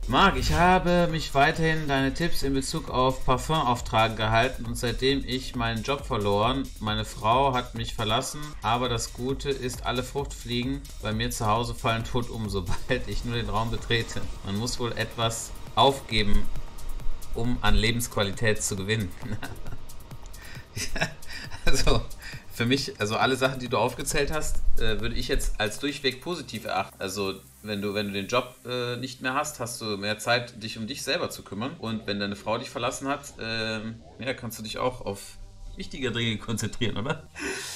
Marc, ich habe mich weiterhin deine Tipps in Bezug auf Parfumauftragen gehalten und seitdem ich meinen Job verloren, meine Frau hat mich verlassen, aber das Gute ist, alle Fruchtfliegen bei mir zu Hause fallen tot um, sobald ich nur den Raum betrete. Man muss wohl etwas aufgeben, um an Lebensqualität zu gewinnen. Also für mich, also alle Sachen, die du aufgezählt hast, würde ich jetzt als durchweg positiv erachten. Also wenn du den Job nicht mehr hast, hast du mehr Zeit, dich um dich selber zu kümmern. Und wenn deine Frau dich verlassen hat, ja, kannst du dich auch auf wichtige Dinge konzentrieren, oder?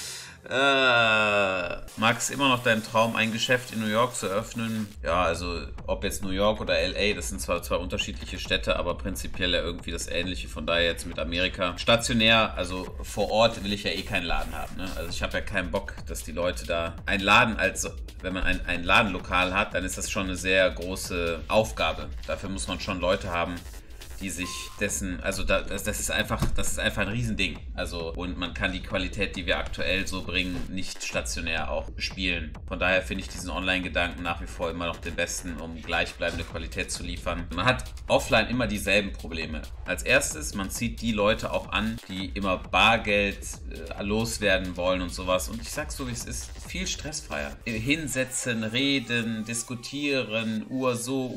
Max, immer noch dein Traum, ein Geschäft in New York zu eröffnen? Ja, also ob jetzt New York oder LA, das sind zwar zwei unterschiedliche Städte, aber prinzipiell ja irgendwie das Ähnliche. Von daher jetzt mit Amerika. Stationär, also vor Ort will ich ja eh keinen Laden haben. Ne? Also ich habe ja keinen Bock, dass die Leute da ein Laden, als wenn man ein Ladenlokal hat, dann ist das schon eine sehr große Aufgabe. Dafür muss man schon Leute haben, die sich dessen, also das ist einfach ein Riesending. Also, und man kann die Qualität, die wir aktuell so bringen, nicht stationär auch bespielen. Von daher finde ich diesen Online-Gedanken nach wie vor immer noch den besten, um gleichbleibende Qualität zu liefern. Man hat offline immer dieselben Probleme. Als erstes, man zieht die Leute auch an, die immer Bargeld loswerden wollen und sowas. Und ich sag's so, wie es ist, viel stressfreier. Hinsetzen, reden, diskutieren, Uhr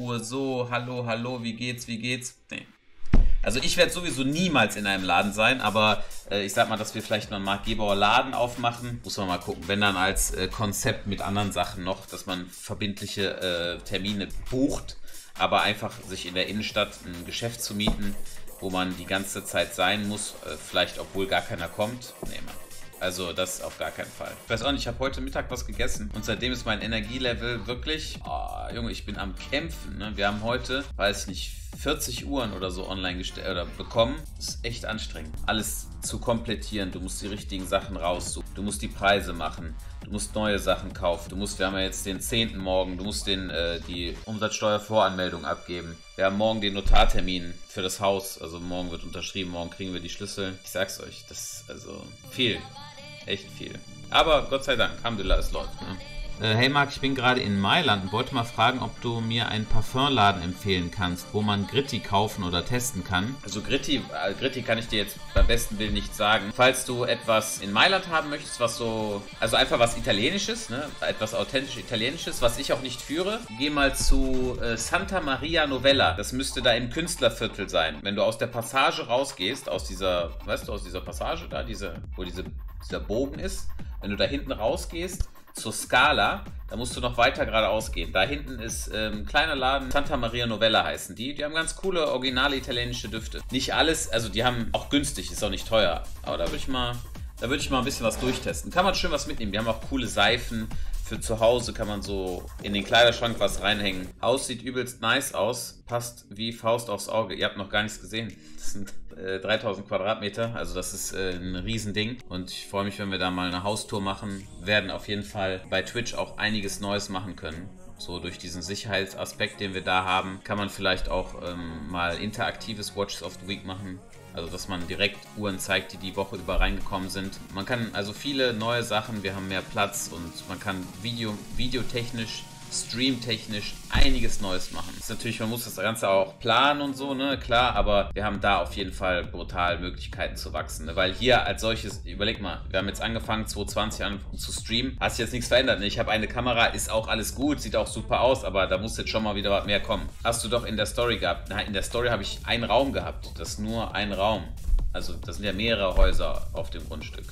so, hallo, wie geht's? Nee. Also ich werde sowieso niemals in einem Laden sein, aber ich sag mal, dass wir vielleicht noch einen Marc Gebauer Laden aufmachen, muss man mal gucken. Wenn dann als Konzept mit anderen Sachen noch, dass man verbindliche Termine bucht, aber einfach sich in der Innenstadt ein Geschäft zu mieten, wo man die ganze Zeit sein muss, vielleicht obwohl gar keiner kommt, nee, Mann. Also das auf gar keinen Fall. Ich weiß auch nicht, ich habe heute Mittag was gegessen und seitdem ist mein Energielevel wirklich, Junge, ich bin am Kämpfen. Ne? Wir haben heute, weiß nicht, 40 Uhren oder so online gestellt oder bekommen. Das ist echt anstrengend. Alles zu komplettieren. Du musst die richtigen Sachen raussuchen. Du musst die Preise machen. Du musst neue Sachen kaufen. Wir haben ja jetzt den 10. morgen. Du musst die Umsatzsteuervoranmeldung abgeben. Wir haben morgen den Notartermin für das Haus. Also morgen wird unterschrieben. Morgen kriegen wir die Schlüssel. Ich sag's euch, das ist also viel. Echt viel. Aber Gott sei Dank, Alhamdulillah, es läuft. Ne? Hey Marc, ich bin gerade in Mailand und wollte mal fragen, ob du mir einen Parfumladen empfehlen kannst, wo man Gritti kaufen oder testen kann. Also Gritti kann ich dir jetzt beim besten Willen nicht sagen. Falls du etwas in Mailand haben möchtest, was so, also einfach was Italienisches, ne? Etwas authentisch Italienisches, was ich auch nicht führe, geh mal zu Santa Maria Novella. Das müsste da im Künstlerviertel sein. Wenn du aus der Passage rausgehst, aus dieser Passage da, wo dieser Bogen ist, wenn du da hinten rausgehst, zur Scala, da musst du noch weiter geradeaus gehen. Da hinten ist ein kleiner Laden, Santa Maria Novella heißen die. Die haben ganz coole, originale italienische Düfte. Nicht alles, also die haben auch günstig, ist auch nicht teuer. Aber da würde ich mal ein bisschen was durchtesten. Kann man schön was mitnehmen. Die haben auch coole Seifen. Für zu Hause kann man so in den Kleiderschrank was reinhängen. Haus sieht übelst nice aus. Passt wie Faust aufs Auge. Ihr habt noch gar nichts gesehen. Das sind 3000 Quadratmeter. Also das ist ein Riesending. Und ich freue mich, wenn wir da mal eine Haustour machen. Werden auf jeden Fall bei Twitch auch einiges Neues machen können. So durch diesen Sicherheitsaspekt, den wir da haben, kann man vielleicht auch mal interaktives Watches of the Week machen. Also, dass man direkt Uhren zeigt, die die Woche über reingekommen sind. Man kann also viele neue Sachen, wir haben mehr Platz und man kann videotechnisch, streamtechnisch einiges Neues machen. Das ist natürlich, man muss das Ganze auch planen und so, ne, klar, aber wir haben da auf jeden Fall brutal Möglichkeiten zu wachsen, ne? Weil hier als solches, überleg mal, wir haben jetzt angefangen 2020 zu streamen, hat sich jetzt nichts verändert, ne? Ich habe eine Kamera, ist auch alles gut, sieht auch super aus, aber da muss jetzt schon mal wieder was mehr kommen. Hast du doch in der Story gehabt. Na, in der Story habe ich einen Raum gehabt, das ist nur ein Raum. Also das sind ja mehrere Häuser auf dem Grundstück.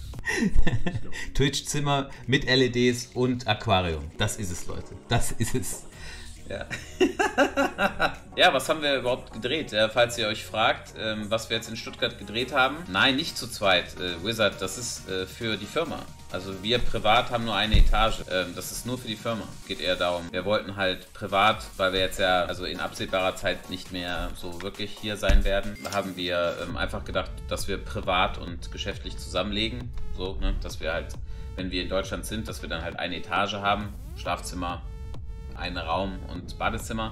Twitch-Zimmer mit LEDs und Aquarium. Das ist es, Leute. Das ist es. Ja. Ja, was haben wir überhaupt gedreht? Falls ihr euch fragt, was wir jetzt in Stuttgart gedreht haben. Nein, nicht zu zweit. Wizard, das ist für die Firma. Also wir privat haben nur eine Etage. Das ist nur für die Firma. Geht eher darum. Wir wollten halt privat, weil wir jetzt ja also in absehbarer Zeit nicht mehr so wirklich hier sein werden, haben wir einfach gedacht, dass wir privat und geschäftlich zusammenlegen. So, ne? Dass wir halt, wenn wir in Deutschland sind, dass wir dann halt eine Etage haben. Schlafzimmer, einen Raum und Badezimmer.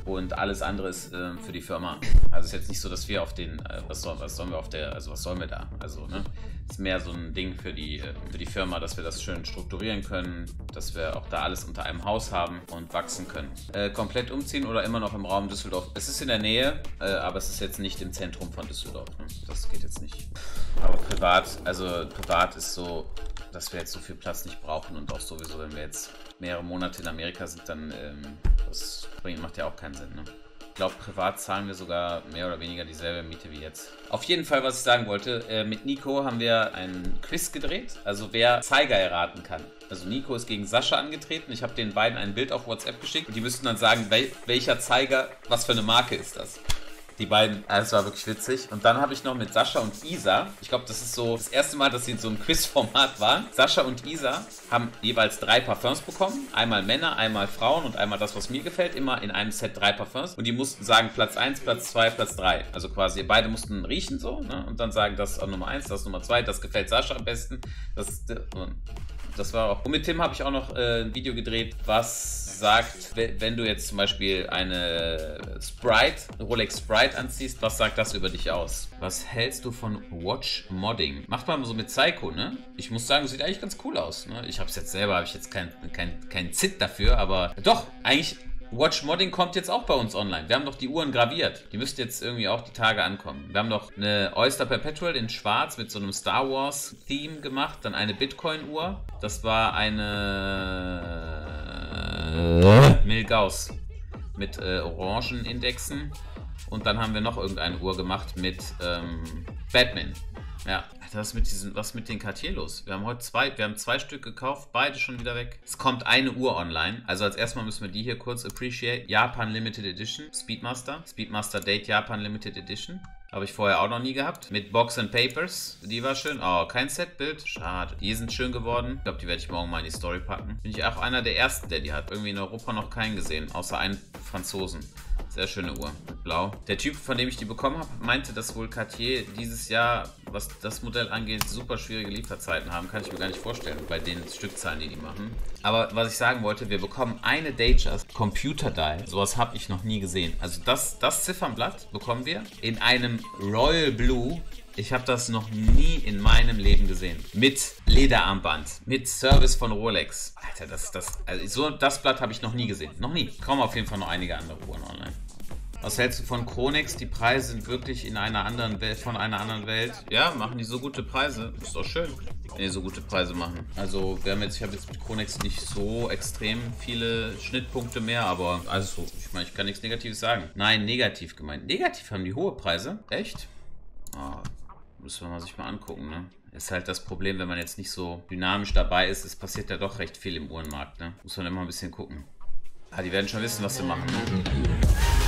und alles andere ist für die Firma. Also ist jetzt nicht so, dass wir auf den, was sollen wir auf der, also was sollen wir da? Also, ne? Ist mehr so ein Ding für die Firma, dass wir das schön strukturieren können, dass wir auch da alles unter einem Haus haben und wachsen können. Komplett umziehen oder immer noch im Raum Düsseldorf? Es ist in der Nähe, aber es ist jetzt nicht im Zentrum von Düsseldorf. Ne? Das geht jetzt nicht. Aber privat ist so, dass wir jetzt so viel Platz nicht brauchen und auch sowieso, wenn wir jetzt mehrere Monate in Amerika sind, dann das macht ja auch keinen Sinn. Ne? Ich glaube, privat zahlen wir sogar mehr oder weniger dieselbe Miete wie jetzt. Auf jeden Fall, was ich sagen wollte, mit Nico haben wir einen Quiz gedreht, also wer Zeiger erraten kann. Also Nico ist gegen Sascha angetreten, ich habe den beiden ein Bild auf WhatsApp geschickt und die müssten dann sagen, welcher Zeiger, was für eine Marke ist das. Die beiden, es war wirklich witzig. Und dann habe ich noch mit Sascha und Isa, ich glaube, das ist so das erste Mal, dass sie in so einem Quizformat waren. Sascha und Isa haben jeweils 3 Parfums bekommen. Einmal Männer, einmal Frauen und einmal das, was mir gefällt. Immer in einem Set 3 Parfums. Und die mussten sagen Platz 1, Platz 2, Platz 3. Also quasi beide mussten riechen so, ne? Und dann sagen, das ist Nummer 1, das ist Nummer 2, das gefällt Sascha am besten. Das war auch. Und mit Tim habe ich auch noch ein Video gedreht, was sagt, wenn du jetzt zum Beispiel eine Rolex Sprite anziehst, was sagt das über dich aus? Was hältst du von Watch Modding? Macht man so mit Psycho, ne? Ich muss sagen, sieht eigentlich ganz cool aus, ne? Ich habe jetzt kein Zit dafür, aber doch, eigentlich. Watch Modding kommt jetzt auch bei uns online. Wir haben doch die Uhren graviert. Die müsste jetzt irgendwie auch die Tage ankommen. Wir haben doch eine Oyster Perpetual in schwarz mit so einem Star Wars Theme gemacht. Dann eine Bitcoin Uhr. Das war eine Milgauss mit orangen Indexen. Und dann haben wir noch irgendeine Uhr gemacht mit Batman. Ja, was ist mit den Cartier los? Wir haben 2 Stück gekauft, beide schon wieder weg. Es kommt eine Uhr online. Also als erstmal müssen wir die hier kurz appreciate. Japan Limited Edition, Speedmaster Date Japan Limited Edition. Habe ich vorher auch noch nie gehabt. Mit Box and Papers. Die war schön. Oh, kein Setbild. Schade. Die sind schön geworden. Ich glaube, die werde ich morgen mal in die Story packen. Bin ich auch einer der ersten, der die hat. Irgendwie in Europa noch keinen gesehen. Außer einen Franzosen. Sehr schöne Uhr. Blau. Der Typ, von dem ich die bekommen habe, meinte, dass wohl Cartier dieses Jahr, was das Modell angeht, super schwierige Lieferzeiten haben. Kann ich mir gar nicht vorstellen, bei den Stückzahlen, die machen. Aber was ich sagen wollte, wir bekommen eine Datejust Computer Dial. Sowas habe ich noch nie gesehen. Also das Ziffernblatt bekommen wir in einem Royal Blue. Ich habe das noch nie in meinem Leben gesehen. Mit Lederarmband, mit Service von Rolex. Alter, das Blatt habe ich noch nie gesehen. Noch nie. Kaum auf jeden Fall noch einige andere Uhren online. Was hältst du von Chronex? Die Preise sind wirklich in einer anderen Welt, von einer anderen Welt. Ja, machen die so gute Preise. Ist doch schön, wenn die so gute Preise machen. Also ich habe jetzt mit Chronex nicht so extrem viele Schnittpunkte mehr, aber also ich meine, ich kann nichts Negatives sagen. Nein, negativ gemeint. Negativ haben die hohe Preise? Echt? Oh, müssen wir sich mal angucken, ne? Ist halt das Problem, wenn man jetzt nicht so dynamisch dabei ist. Es passiert ja doch recht viel im Uhrenmarkt, ne? Muss man immer ein bisschen gucken. Ah, die werden schon wissen, was sie machen, ne?